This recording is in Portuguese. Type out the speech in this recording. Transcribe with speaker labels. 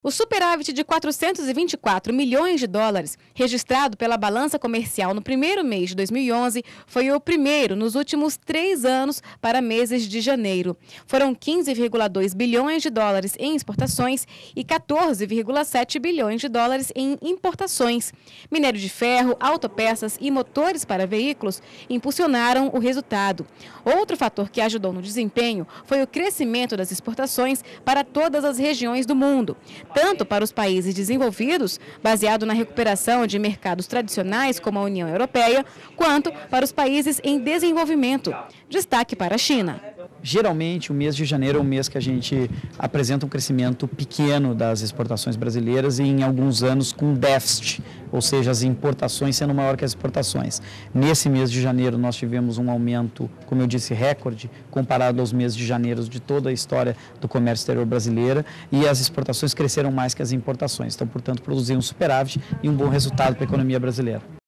Speaker 1: O superávit de 424 milhões de dólares, registrado pela balança comercial no primeiro mês de 2011, foi o primeiro nos últimos 3 anos para meses de janeiro. Foram 15,2 bilhões de dólares em exportações e 14,7 bilhões de dólares em importações. Minério de ferro, autopeças e motores para veículos impulsionaram o resultado. Outro fator que ajudou no desempenho foi o crescimento das exportações para todas as regiões do mundo, tanto para os países desenvolvidos, baseado na recuperação de mercados tradicionais como a União Europeia, quanto para os países em desenvolvimento. Destaque para a China.
Speaker 2: Geralmente, o mês de janeiro é um mês que a gente apresenta um crescimento pequeno das exportações brasileiras e, em alguns anos, com déficit, ou seja, as importações sendo maior que as exportações. Nesse mês de janeiro, nós tivemos um aumento, como eu disse, recorde, comparado aos meses de janeiro de toda a história do comércio exterior brasileiro, e as exportações cresceram mais que as importações. Então, portanto, produziram um superávit e um bom resultado para a economia brasileira.